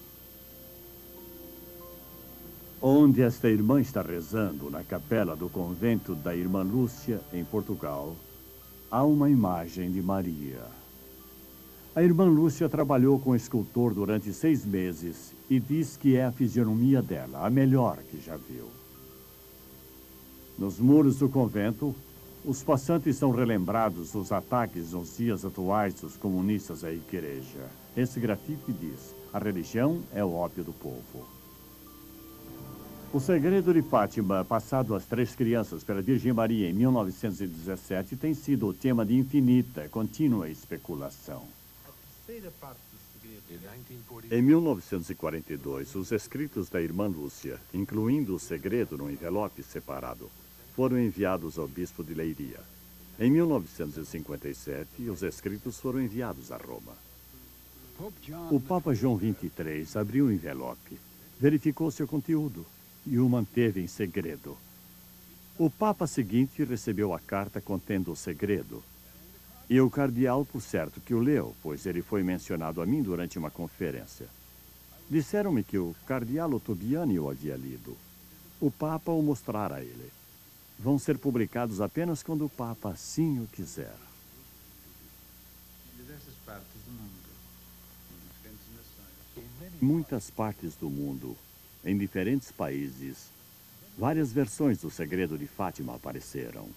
[SPEAKER 3] Onde esta irmã está rezando, na capela do convento da irmã Lúcia, em Portugal, há uma imagem de Maria. A irmã Lúcia trabalhou com o escultor durante seis meses e diz que é a fisionomia dela, a melhor que já viu. Nos muros do convento, os passantes são relembrados dos ataques nos dias atuais dos comunistas à igreja. Esse grafite diz: a religião é o ópio do povo. O segredo de Fátima, passado às três crianças pela Virgem Maria em mil novecentos e dezessete, tem sido o tema de infinita, contínua especulação. Em mil novecentos e quarenta e dois, os escritos da irmã Lúcia, incluindo o segredo num envelope separado, foram enviados ao bispo de Leiria. Em mil novecentos e cinquenta e sete, os escritos foram enviados a Roma. O Papa João vinte e três abriu o envelope, verificou seu conteúdo e o manteve em segredo. O Papa seguinte recebeu a carta contendo o segredo. E o cardeal, por certo, que o leu, pois ele foi mencionado a mim durante uma conferência. Disseram-me que o cardeal Ottaviani o havia lido. O Papa o mostrara a ele. Vão ser publicados apenas quando o Papa assim o quiser. Em muitas partes do mundo, em diferentes países, várias versões do segredo de Fátima apareceram.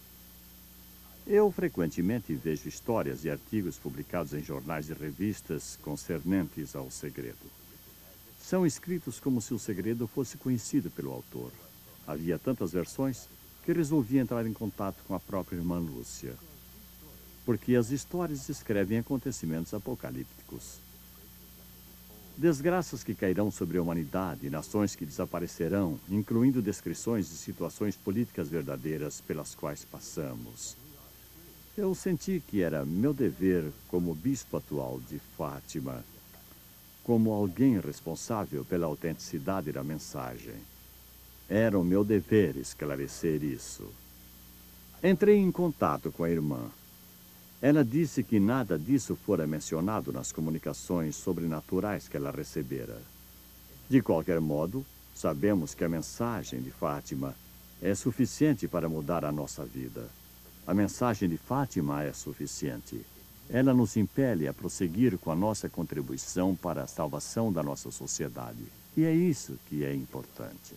[SPEAKER 3] Eu frequentemente vejo histórias e artigos publicados em jornais e revistas concernentes ao segredo. São escritos como se o segredo fosse conhecido pelo autor. Havia tantas versões que resolvi entrar em contato com a própria irmã Lúcia. Porque as histórias descrevem acontecimentos apocalípticos. Desgraças que cairão sobre a humanidade, nações que desaparecerão, incluindo descrições de situações políticas verdadeiras pelas quais passamos. Eu senti que era meu dever, como bispo atual de Fátima, como alguém responsável pela autenticidade da mensagem. Era o meu dever esclarecer isso. Entrei em contato com a irmã. Ela disse que nada disso fora mencionado nas comunicações sobrenaturais que ela recebera. De qualquer modo, sabemos que a mensagem de Fátima é suficiente para mudar a nossa vida. A mensagem de Fátima é suficiente. Ela nos impele a prosseguir com a nossa contribuição para a salvação da nossa sociedade. E é isso que é importante.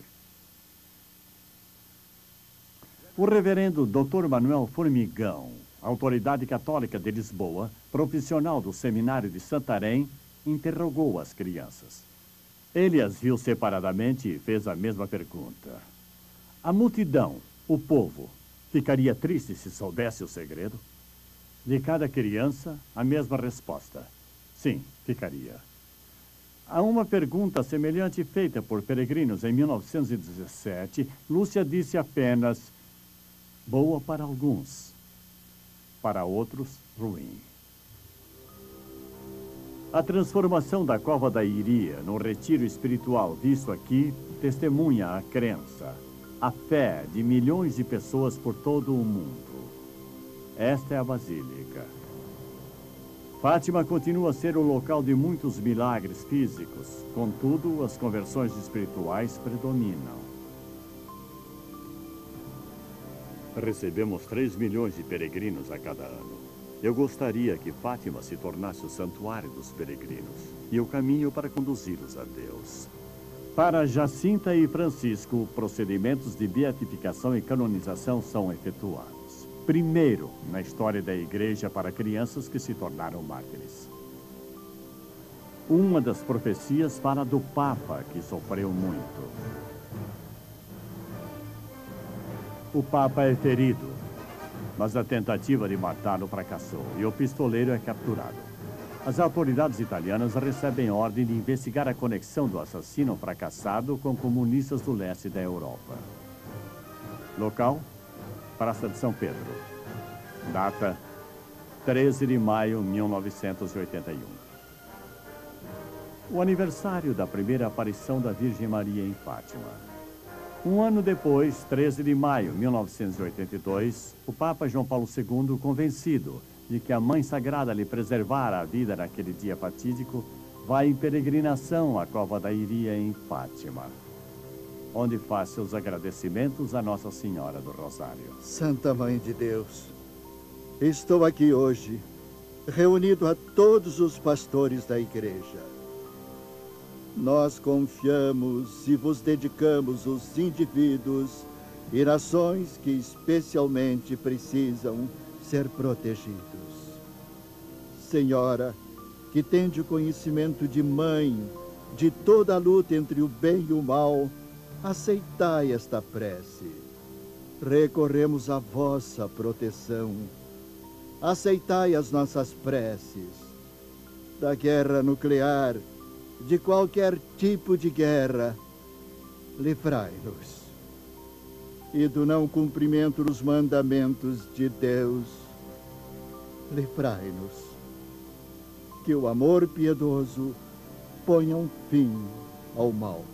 [SPEAKER 3] O reverendo doutor Manuel Formigão, autoridade católica de Lisboa, profissional do seminário de Santarém, interrogou as crianças. Ele as viu separadamente e fez a mesma pergunta. A multidão, o povo, ficaria triste se soubesse o segredo? De cada criança, a mesma resposta. Sim, ficaria. A uma pergunta semelhante feita por peregrinos em mil novecentos e dezessete, Lúcia disse apenas: boa para alguns, para outros, ruim. A transformação da Cova da Iria no retiro espiritual visto aqui testemunha a crença, a fé de milhões de pessoas por todo o mundo. Esta é a Basílica. Fátima continua a ser o local de muitos milagres físicos, contudo, as conversões espirituais predominam. Recebemos três milhões de peregrinos a cada ano. Eu gostaria que Fátima se tornasse o santuário dos peregrinos e o caminho para conduzi-los a Deus. Para Jacinta e Francisco, procedimentos de beatificação e canonização são efetuados. Primeiro, na história da Igreja para crianças que se tornaram mártires. Uma das profecias fala do Papa, que sofreu muito. O Papa é ferido, mas a tentativa de matá-lo fracassou e o pistoleiro é capturado. As autoridades italianas recebem ordem de investigar a conexão do assassino fracassado com comunistas do leste da Europa. Local: Praça de São Pedro. Data: treze de maio de mil novecentos e oitenta e um. O aniversário da primeira aparição da Virgem Maria em Fátima. Um ano depois, treze de maio de mil novecentos e oitenta e dois, o Papa João Paulo segundo, convencido de que a Mãe Sagrada lhe preservara a vida naquele dia fatídico, vai em peregrinação à Cova da Iria em Fátima, onde faz seus agradecimentos à Nossa Senhora do Rosário.
[SPEAKER 2] Santa Mãe de Deus, estou aqui hoje, reunido a todos os pastores da Igreja. Nós confiamos e vos dedicamos os indivíduos e nações que especialmente precisam ser protegidos. Senhora, que tende o conhecimento de mãe de toda a luta entre o bem e o mal, aceitai esta prece. Recorremos à vossa proteção. Aceitai as nossas preces. Da guerra nuclear, de qualquer tipo de guerra, livrai-nos. E do não cumprimento dos mandamentos de Deus, livrai-nos. Que o amor piedoso ponha um fim ao mal.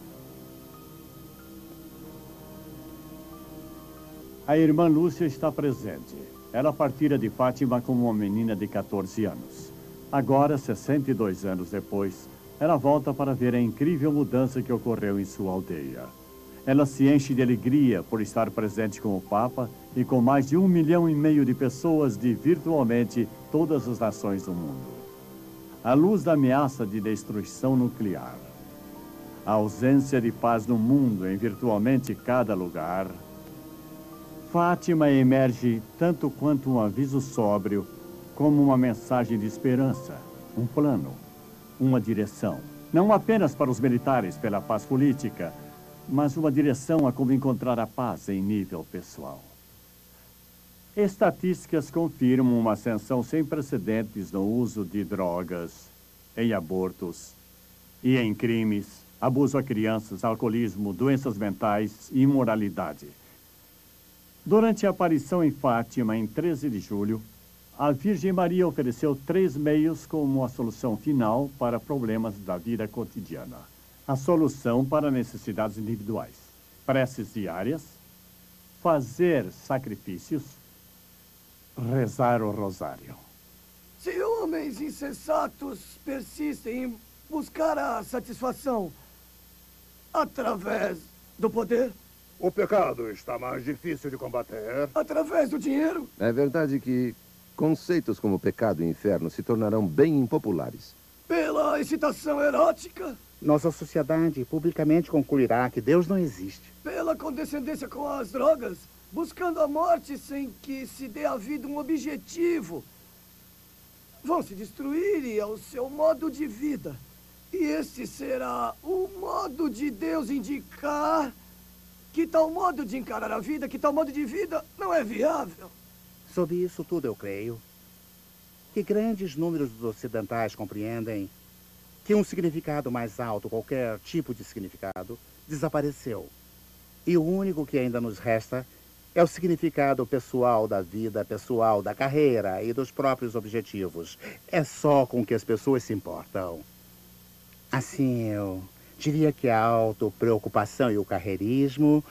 [SPEAKER 3] A irmã Lúcia está presente. Ela partira de Fátima como uma menina de quatorze anos. Agora, sessenta e dois anos depois, ela volta para ver a incrível mudança que ocorreu em sua aldeia. Ela se enche de alegria por estar presente com o Papa e com mais de um milhão e meio de pessoas de virtualmente todas as nações do mundo. À luz da ameaça de destruição nuclear, a ausência de paz no mundo em virtualmente cada lugar, Fátima emerge tanto quanto um aviso sóbrio, como uma mensagem de esperança, um plano, uma direção. Não apenas para os militares pela paz política, mas uma direção a como encontrar a paz em nível pessoal. Estatísticas confirmam uma ascensão sem precedentes no uso de drogas, em abortos e em crimes, abuso a crianças, alcoolismo, doenças mentais e imoralidade. Durante a aparição em Fátima, em treze de julho, a Virgem Maria ofereceu três meios como a solução final para problemas da vida cotidiana. A solução para necessidades individuais, preces diárias, fazer sacrifícios, rezar o rosário.
[SPEAKER 5] Se homens insensatos persistem em buscar a satisfação através do poder,
[SPEAKER 13] o pecado está mais difícil de combater.
[SPEAKER 5] Através do dinheiro?
[SPEAKER 4] É verdade que conceitos como pecado e inferno se tornarão bem impopulares.
[SPEAKER 5] Pela excitação erótica?
[SPEAKER 14] Nossa sociedade publicamente concluirá que Deus não existe.
[SPEAKER 5] Pela condescendência com as drogas? Buscando a morte sem que se dê à vida um objetivo. Vão se destruir ao seu modo de vida. E esse será o modo de Deus indicar que tal modo de encarar a vida, que tal modo de vida não é viável.
[SPEAKER 14] Sobre isso tudo eu creio que grandes números dos ocidentais compreendem que um significado mais alto, qualquer tipo de significado, desapareceu. E o único que ainda nos resta é o significado pessoal da vida, pessoal da carreira e dos próprios objetivos. É só com que as pessoas se importam. Assim, eu diria que a autopreocupação e o carreirismo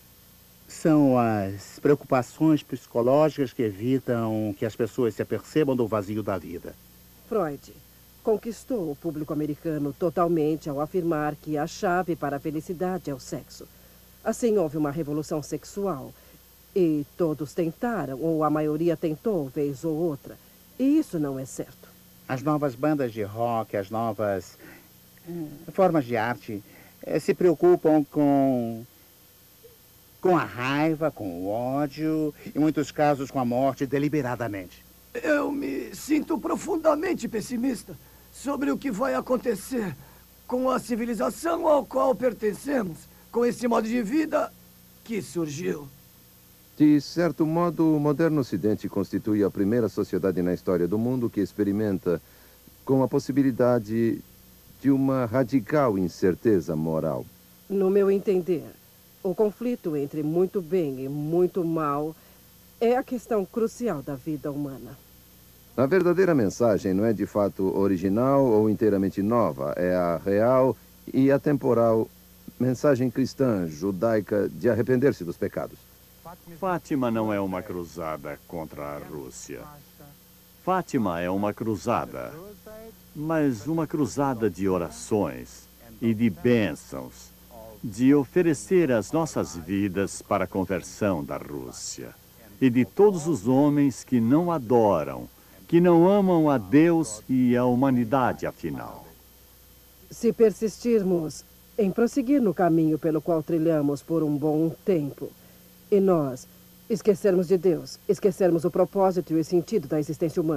[SPEAKER 14] são as preocupações psicológicas que evitam que as pessoas se apercebam do vazio da vida.
[SPEAKER 12] Freud conquistou o público americano totalmente ao afirmar que a chave para a felicidade é o sexo. Assim, houve uma revolução sexual e todos tentaram, ou a maioria tentou, vez ou outra. E isso não é certo.
[SPEAKER 14] As novas bandas de rock, as novas formas de arte eh, se preocupam com, com a raiva, com o ódio, em muitos casos com a morte deliberadamente.
[SPEAKER 5] Eu me sinto profundamente pessimista sobre o que vai acontecer com a civilização ao qual pertencemos, com esse modo de vida que surgiu.
[SPEAKER 4] De certo modo, o moderno Ocidente constitui a primeira sociedade na história do mundo que experimenta com a possibilidade de uma radical incerteza moral.
[SPEAKER 12] No meu entender, o conflito entre muito bem e muito mal é a questão crucial da vida humana.
[SPEAKER 4] A verdadeira mensagem não é de fato original ou inteiramente nova, é a real e atemporal mensagem cristã, judaica, de arrepender-se dos pecados.
[SPEAKER 3] Fátima não é uma cruzada contra a Rússia. Fátima é uma cruzada, mas uma cruzada de orações e de bênçãos, de oferecer as nossas vidas para a conversão da Rússia e de todos os homens que não adoram, que não amam a Deus e a humanidade, afinal.
[SPEAKER 12] Se persistirmos em prosseguir no caminho pelo qual trilhamos por um bom tempo, e nós esquecermos de Deus, esquecermos o propósito e o sentido da existência humana,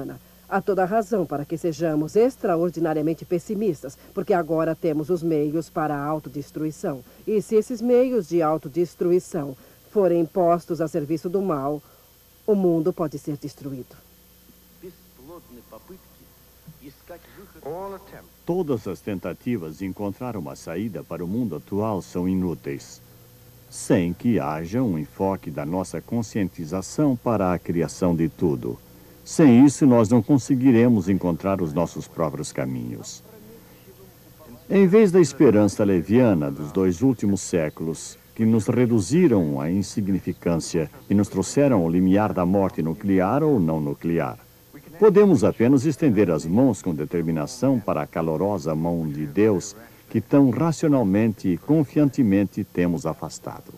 [SPEAKER 12] Há toda a razão para que sejamos extraordinariamente pessimistas, porque agora temos os meios para a autodestruição. E se esses meios de autodestruição forem postos a serviço do mal, o mundo pode ser destruído.
[SPEAKER 3] Todas as tentativas de encontrar uma saída para o mundo atual são inúteis, sem que haja um enfoque da nossa conscientização para a criação de tudo. Sem isso, nós não conseguiremos encontrar os nossos próprios caminhos. Em vez da esperança leviana dos dois últimos séculos, que nos reduziram à insignificância e nos trouxeram ao limiar da morte nuclear ou não nuclear, podemos apenas estender as mãos com determinação para a calorosa mão de Deus que tão racionalmente e confiantemente temos afastado.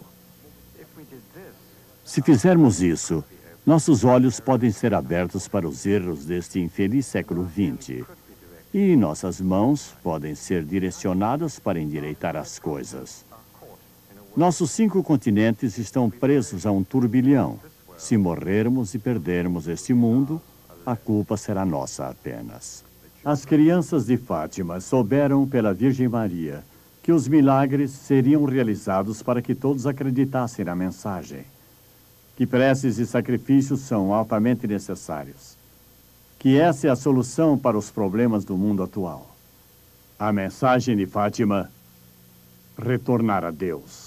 [SPEAKER 3] Se fizermos isso, nossos olhos podem ser abertos para os erros deste infeliz século vinte e nossas mãos podem ser direcionadas para endireitar as coisas. Nossos cinco continentes estão presos a um turbilhão. Se morrermos e perdermos este mundo, a culpa será nossa apenas. As crianças de Fátima souberam pela Virgem Maria que os milagres seriam realizados para que todos acreditassem na mensagem, que preces e sacrifícios são altamente necessários, que essa é a solução para os problemas do mundo atual. A mensagem de Fátima: retornar a Deus.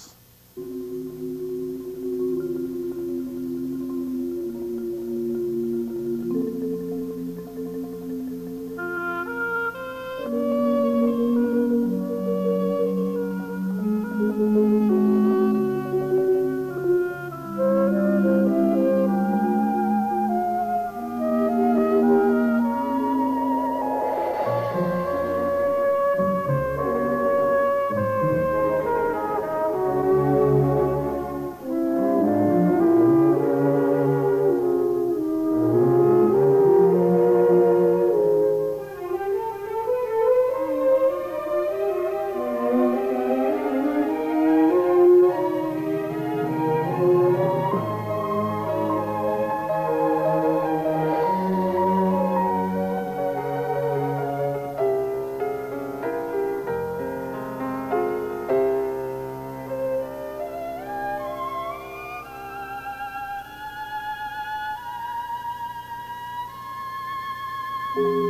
[SPEAKER 10] Thank you.